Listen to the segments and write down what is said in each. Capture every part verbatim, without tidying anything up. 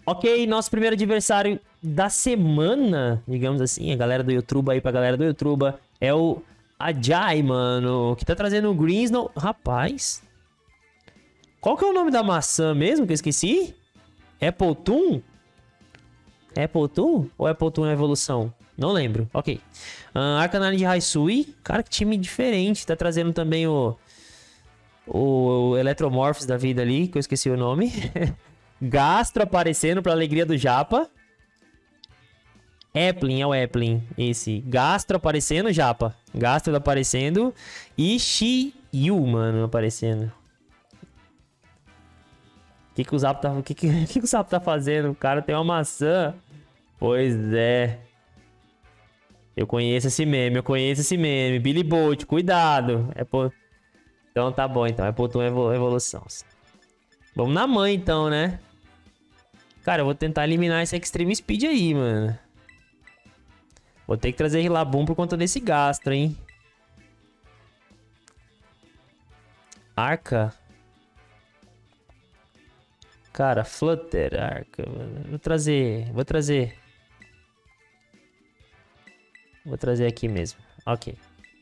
Ok, nosso primeiro adversário da semana, digamos assim, a galera do YouTube aí pra galera do YouTube, é o Ajay, mano, que tá trazendo o Greensnow. Rapaz, qual que é o nome da maçã mesmo que eu esqueci? Apple Toon? Apple Toon? Ou Apple Toon é evolução? Não lembro, ok. Uh, Arcanine de Hisui, cara, que time diferente, tá trazendo também o... O Electromorphs da vida ali, que eu esqueci o nome. Gastro aparecendo pra alegria do Japa. Applin, é o Applin. Esse. Gastro aparecendo, Japa. Gastro aparecendo. E Shiyu, mano, aparecendo. O que que o Zap tá... O que que, que, que o Zap tá fazendo? O cara tem uma maçã. Pois é. Eu conheço esse meme, eu conheço esse meme. Billy Bolt, cuidado. É por... Então tá bom, então. É por tua evolução. Vamos na mãe, então, né? Cara, eu vou tentar eliminar esse Extreme Speed aí, mano. Vou ter que trazer Rillaboom por conta desse Gastro, hein? Arca. Cara, Flutter, Arca, mano. Vou trazer... Vou trazer... Vou trazer aqui mesmo. Ok.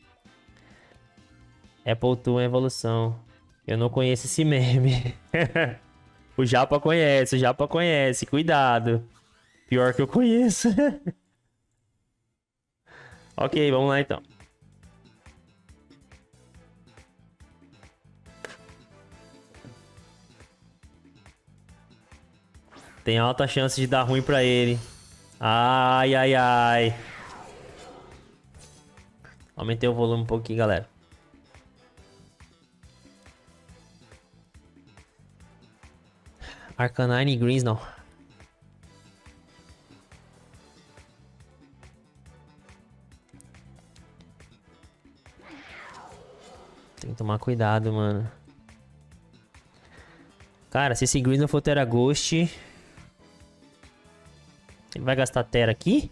Apple Toon é evolução. Eu não conheço esse meme. O Japa conhece, o Japa conhece. Cuidado. Pior que eu conheço. Ok, vamos lá então. Tem alta chance de dar ruim pra ele. Ai, ai, ai. Aumentei o volume um pouquinho, galera. Arcanine e Greensnow. Tem que tomar cuidado, mano. Cara, se esse Greensnow for Terra Ghost... Ele vai gastar Terra aqui?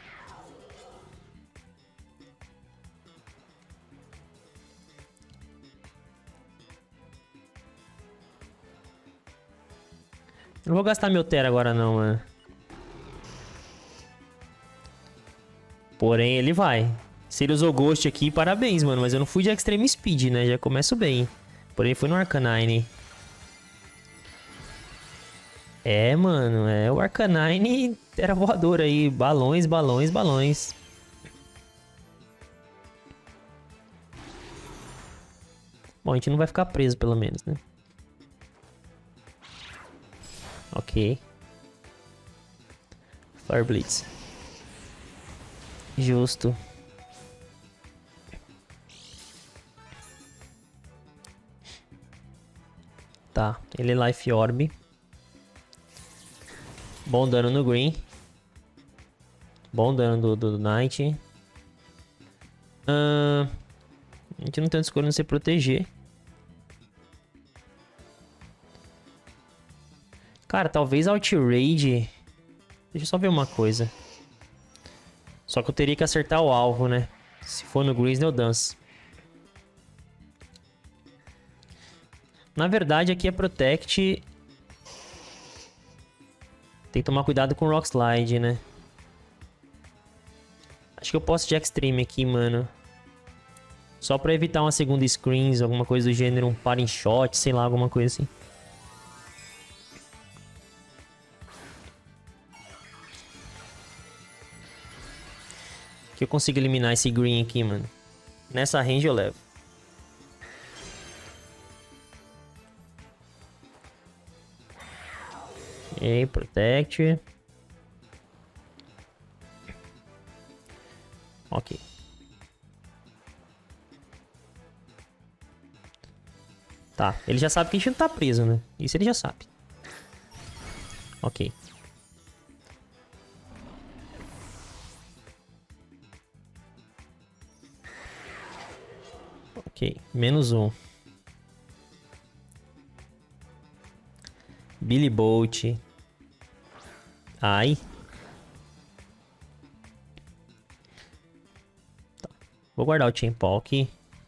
Não vou gastar meu Terra agora não, mano. Porém, ele vai. Se ele usou Ghost aqui, parabéns, mano. Mas eu não fui de Extreme Speed, né? Já começo bem. Porém, foi no Arcanine. É, mano. É o Arcanine Terra voadora aí. Balões, balões, balões. Bom, a gente não vai ficar preso, pelo menos, né? Ok. Fire Blitz. Justo. Tá, ele é Life Orb. Bom dano no Green. Bom dano do, do, do Knight. Uh, a gente não tem escolha não se proteger. Cara, talvez Outrage. Deixa eu só ver uma coisa. Só que eu teria que acertar o alvo, né? Se for no Greensnow, eu danço. Na verdade, aqui é Protect. Tem que tomar cuidado com o Rock Slide, né? Acho que eu posso de Extreme aqui, mano. Só pra evitar uma segunda Screens, alguma coisa do gênero, um Parting Shot, sei lá, alguma coisa assim. Que eu consigo eliminar esse Green aqui, mano. Nessa range eu levo. Ok, Protect. Ok. Tá, ele já sabe que a gente não tá preso, né? Isso ele já sabe. Ok. Ok, menos um. Billy Bolt. Ai. Tá. Vou guardar o Chain Paw aqui.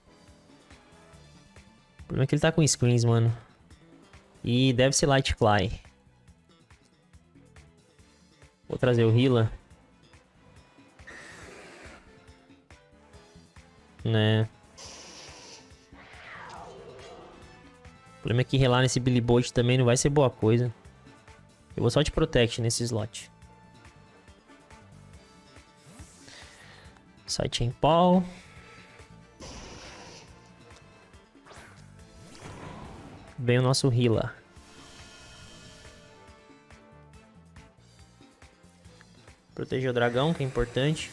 O problema é que ele tá com screens, mano. E deve ser Light Clay. Vou trazer o Healer. Né. O problema é que relar nesse Billy Bolt também não vai ser boa coisa. Eu vou só de Protect nesse slot. Sai Chainpaw. Vem o nosso Healer. Proteger o dragão, que é importante.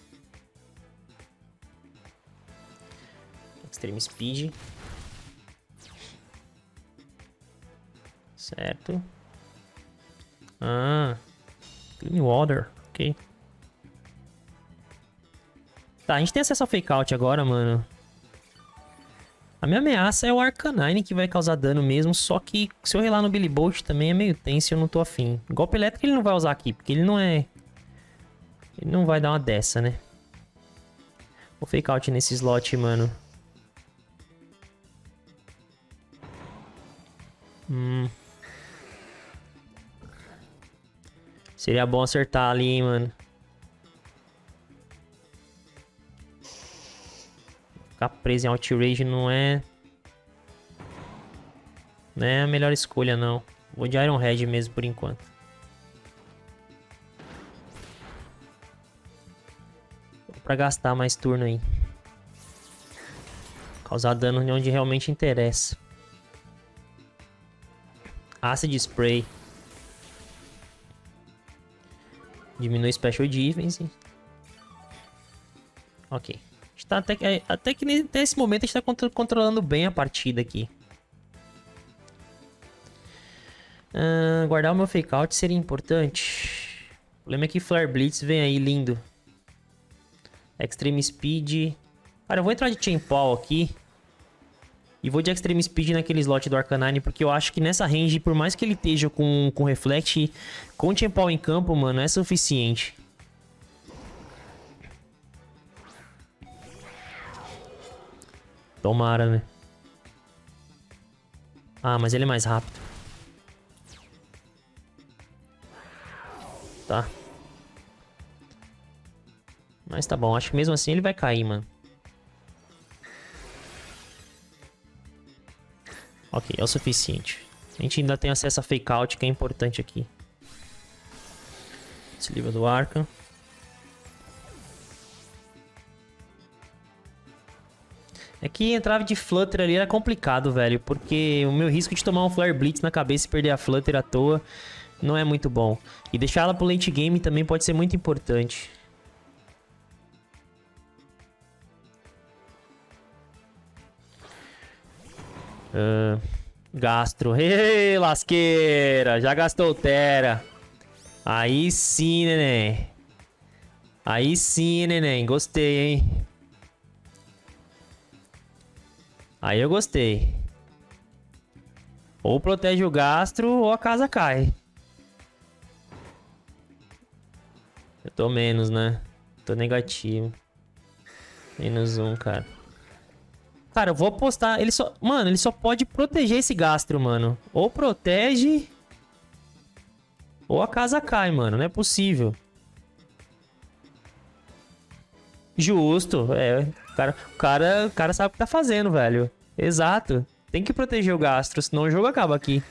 Extreme Speed. Certo. Ah. Clean Water. Ok. Tá, a gente tem acesso ao Fake Out agora, mano. A minha ameaça é o Arcanine, que vai causar dano mesmo. Só que se eu relar no Billy Bolt também é meio tenso e eu não tô afim. Golpe elétrico ele não vai usar aqui, porque ele não é... Ele não vai dar uma dessa, né? Vou Fake Out nesse slot, mano. Hum... Seria bom acertar ali, hein, mano. Ficar preso em Outrage não é... Não é a melhor escolha, não. Vou de Iron Head mesmo, por enquanto. Pra gastar mais turno aí. Causar dano onde realmente interessa. Acid Spray. Diminui Special Defense. Ok. A gente tá até, que, até que nesse momento a gente tá contro controlando bem a partida aqui. Uh, guardar o meu Fake Out seria importante. O problema é que Flare Blitz vem aí lindo. Extreme Speed. Cara, eu vou entrar de Chainpaw aqui. E vou de Extreme Speed naquele slot do Arcanine, porque eu acho que nessa range, por mais que ele esteja com, com Reflect, com Chainpaw em campo, mano, é suficiente. Tomara, né? Ah, mas ele é mais rápido. Tá. Mas tá bom, acho que mesmo assim ele vai cair, mano. Ok, é o suficiente. A gente ainda tem acesso a Fake Out, que é importante aqui. Esse livro do Arca. É que entrava de Flutter ali era complicado, velho. Porque o meu risco de tomar um Flare Blitz na cabeça e perder a Flutter à toa não é muito bom. E deixar ela pro late game também pode ser muito importante. Uh, gastro. Ei, lasqueira. Já gastou o Terra. Aí sim, neném. Aí sim, neném. Gostei, hein? Aí eu gostei. Ou protege o gastro ou a casa cai. Eu tô menos, né? Tô negativo. Menos um, cara. Cara, eu vou apostar. Ele só... Mano, ele só pode proteger esse gastro, mano. Ou protege... Ou a casa cai, mano. Não é possível. Justo. É. O cara, o cara, o cara sabe o que tá fazendo, velho. Exato. Tem que proteger o gastro, senão o jogo acaba aqui.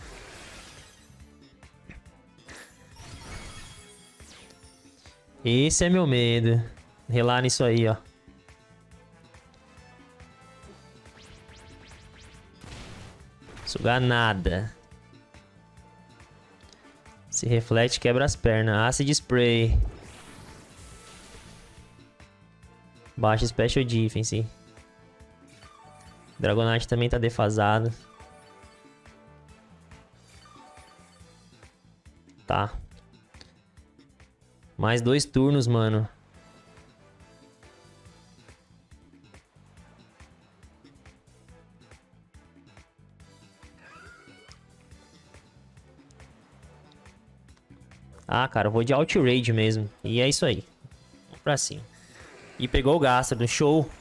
Esse é meu medo. Relar nisso aí, ó. Sugar nada. Se reflete, quebra as pernas. Acid Spray. Baixa Special Defense. Dragonite também tá defasado. Tá. Mais dois turnos, mano. Ah, cara, eu vou de Outrage mesmo. E é isso aí. Vamos pra cima. E pegou o Gastro do show.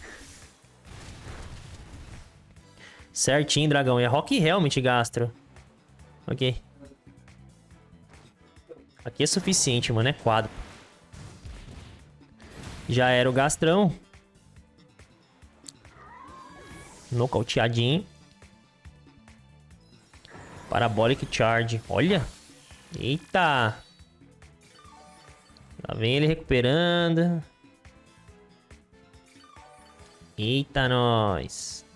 Certinho, dragão. E é Rock Helmet, Gastro. Ok. Aqui é suficiente, mano. É quadro. Já era o Gastrão. Nocauteadinho. Parabolic Charge. Olha. Eita. Lá vem ele recuperando. Eita, nós.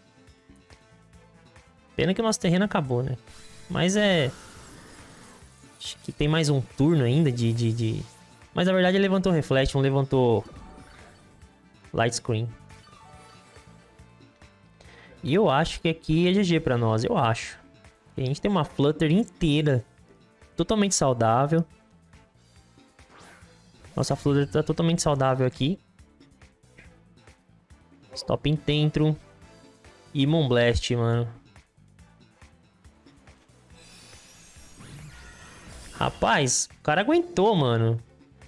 Pena que o nosso terreno acabou, né? Mas é... Acho que tem mais um turno ainda de... de, de... Mas na verdade ele levantou Reflect, não levantou... Light Screen. E eu acho que aqui é G G pra nós, eu acho. A gente tem uma Flutter inteira. Totalmente saudável. Nossa Flutter tá totalmente saudável aqui. Stop Intentrum. E Moonblast, mano. Rapaz, o cara aguentou, mano.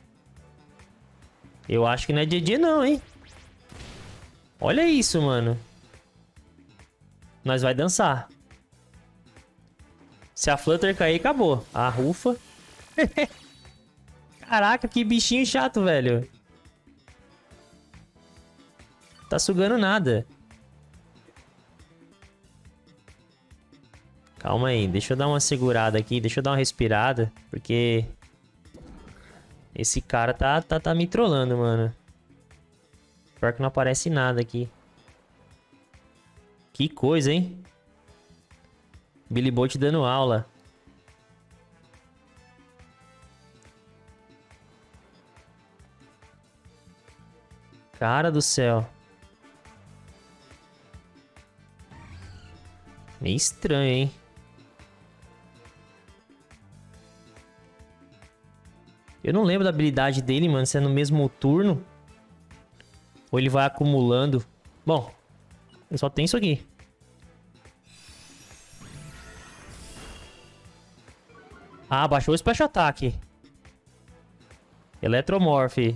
Eu acho que não é G G não, hein? Olha isso, mano. Nós vai dançar. Se a Flutter cair, acabou. A rufa. Caraca, que bichinho chato, velho. Tá sugando nada. Calma aí, deixa eu dar uma segurada aqui, deixa eu dar uma respirada, porque esse cara tá, tá, tá me trollando, mano. Pior que não aparece nada aqui. Que coisa, hein? Billy Bolt dando aula. Cara do céu. Meio estranho, hein? Eu não lembro da habilidade dele, mano, se é no mesmo turno. Ou ele vai acumulando. Bom, eu só tenho isso aqui. Ah, baixou o Special Attack. Eletromorph.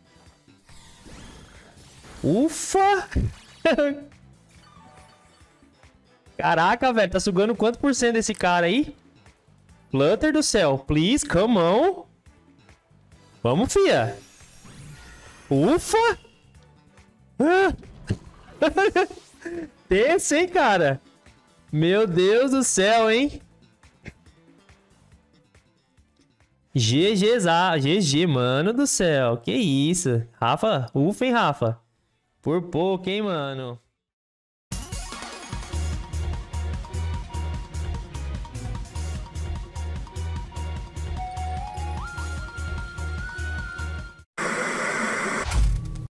Ufa! Caraca, velho, tá sugando quanto por cento desse cara aí? Flutter do céu, please, come on. Vamos, fia. Ufa! Ah. Tenso, hein, cara? Meu Deus do céu, hein? G G, G G, mano do céu. Que isso? Rafa, ufa, hein, Rafa? Por pouco, hein, mano?